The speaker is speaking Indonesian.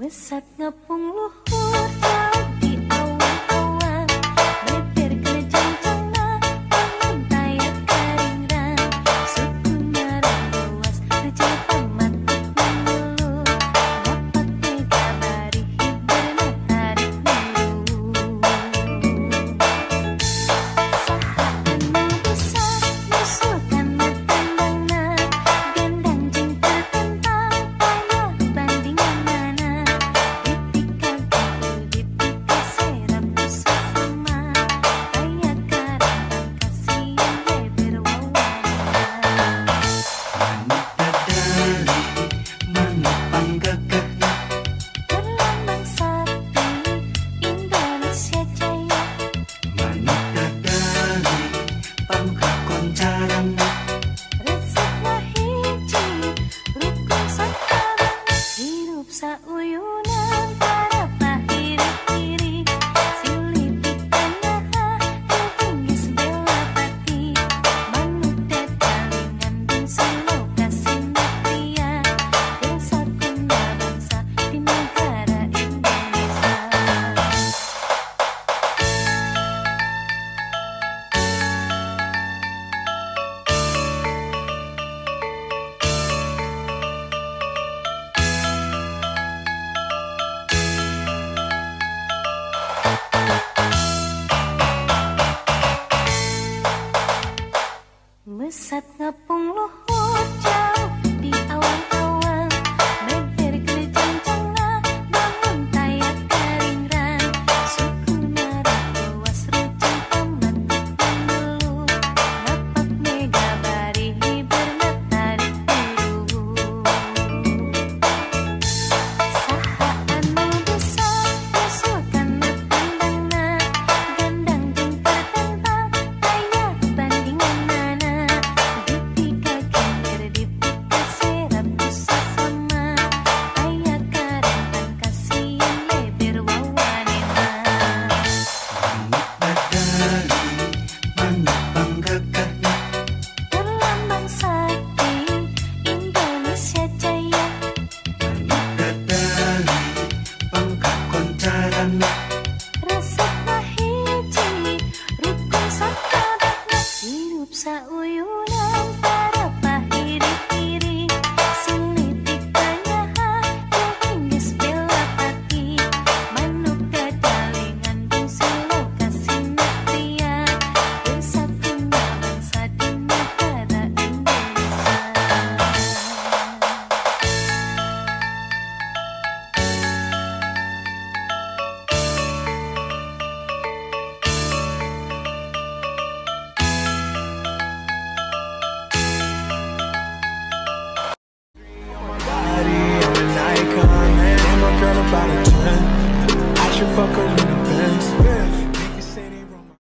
Mesat ngepung luhur jauh di awan-awan, beber kena janjana, bangun tayat karingan, suku marang luas, rejil pamatuk mengeluh, dapat mega bari hiberna tarik mulu. Saha anu bisa musuhkan matandangna, gendang jing tertentang, payah bandingan mana. Sauyunan para pahiri-hiri, silih pitanaha, kehinggis bela pati, manut tetalingan bungsu lokasi pria, kesakuna bangsa di negara Indonesia. Mesat ngepung luhur jauh di awan-awan, beber kena janjana, bangun tayat karingan, suku marang luas, rejil pamatuk mengeluh, dapat mega bari hiberna tarik mulu. Saha anu bisa musuhkan matandangna, gendang jing tertentang, payah bandingan mana. Dipika kincir dipika serap susah sama, ayah karantan kasihan leber wawanena. Terlambang sakti Indonesia Jaya, resepna hiji rukun sakabehna, hirup sauyunan para pahiri-hiri, silih pikanyaha, kehinggis bela pati, manuk kadalingan bungsu lokasi pria, kesakuna bangsa di negara Indonesia. Body, I'm an icon, man. My girl about a 10. I should fuck her in the Benz.